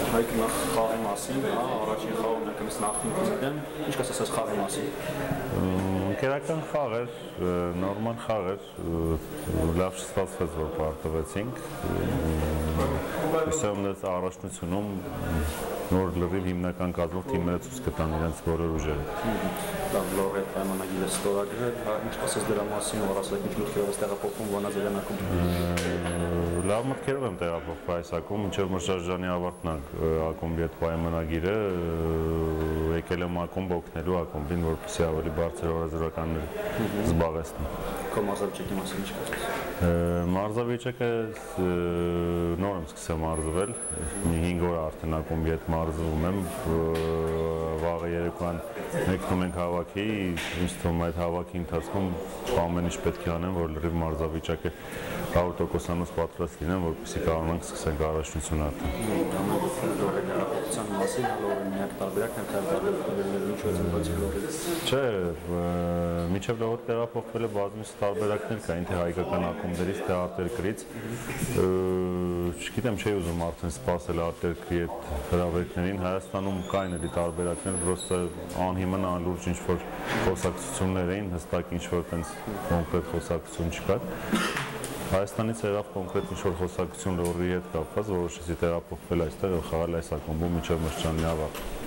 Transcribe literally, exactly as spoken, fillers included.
Հայկ նախ խաղի մասին, հա, առաջին խաղում եկամից նախին դեմ, ինչ կասես այս խաղի մասին։ Ընկերական խաղ էր, նորմալ խաղ էր, լավ չստացվեց, որ պարտվեցինք։ Հուսամ դες առաջնությունում նոր լրիվ հիմնական կազմով թիմերը ցույց կտան իրենց բոլոր ուժերը։ Լավ լորը պայմանագիրը ստորագրել, ինչ կասես դրա մասին, որ ասեք ինչ մտքերով ես տեղափոխվում Վանաձորյանում։ Լավ մտքերով եմ տեղափոխվել այս ակումբ, մինչև մրցաշրջանի ավարտն ակումբի հետ պայմանագիրը եկել եմ ակումբ օգնելու ակումբին, որպեսզի ավելի բարձր օրազորականներ զբաղեցնի։ Քո մարզավիճակի մասին ինչ կասես։ Մարզավիճակը նոր եմ սկսել մարզվել, մի հինգ օր արդեն ակումբի հետ մարզվում եմ, վաղը երեկոյան մեկնում ենք հավաքի, ինձ թվում այդ հավաքի ընթացքում ամեն ինչ պետք է անեմ, որ լրիվ մարզավիճակը հարյուր տոկոսանոց պատրաստ լինեմ, որպեսզի կարողանանք սկսենք առաջնություն արդեն։ Մասին հալորը միակ տարբերակն է տարբերակները ինչ որ զինվորի լորից։ Չէ, միջև լորը տեղափոխվելը բազմից տարբերակներ կային, թե հայկական ակումբներից, թե արտերկրից։ Չգիտեմ, չէի ուզում արդեն սպասել արտերկրի այդ հրավերքներին, Հայաստանում կային էլի տարբերակներ, պրոստը անհիմն անլուրջ ինչ-որ խոսակցություններ էին, հստակ ինչ-որ տենց կոնկրետ խոսակցություն չկար։ Հայաստանից եղավ կոնկրետ ինչ-որ խոսակցություն լորի հետ կապված, որոշեցի տեղափոխվել այստեղ ու խաղալ այս ակումբում մինչև մրցաշրջանի ավարտը։